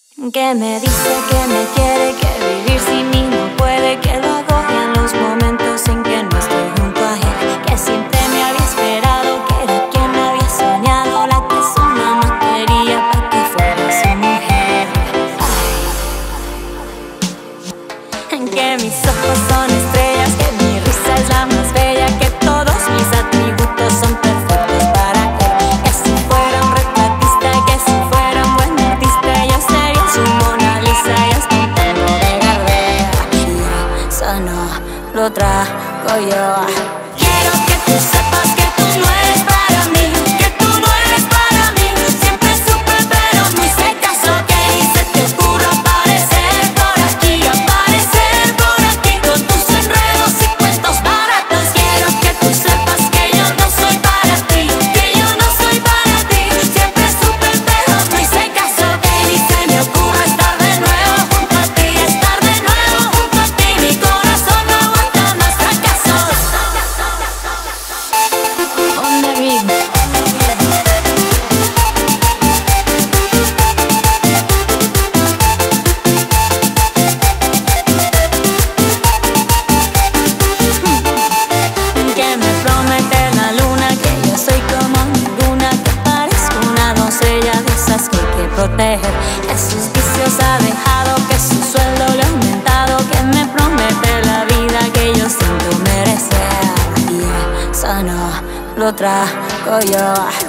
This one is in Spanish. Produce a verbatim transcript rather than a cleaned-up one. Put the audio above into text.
Que me dice que me quiere, que vivir sin mí no puede, que lo agobian los momentos en que no estoy junto a él, que siempre me había esperado, que era quien había soñado, la que su mamá quería para que fuera su mujer. Ay. Que mis ojos son estrellas, que mi risa es la más bella, que todos mis atributos son perfectos para él, que si fuera un retratista, que si fuera un buen artista, yo sería su Mona Lisa y hasta un tango de Gardel. Y eso no lo trago yo. Quiero que tú sepas que tú no eres para mí, que tú no eres para mí. Siempre supe pero no hice caso, que ni se te ocurra aparecer por aquí, aparecer por aquí con tus enredos y cuentos baratos. Quiero que tú sepas que yo no soy para ti, que yo no soy para ti. Siempre supe pero no hice caso, que ni se me ocurra estar de nuevo junto a ti, estar de nuevo junto a ti. Mi corazón no aguanta más fracasos. On the ring. Que me promete la luna, que yo soy como ninguna, que parezco una doncella de esas que hay que proteger, que sus vicios ha dejado, que su sueldo le ha aumentado, que me promete la vida que yo siento merecer. Y eso no lo trago yo.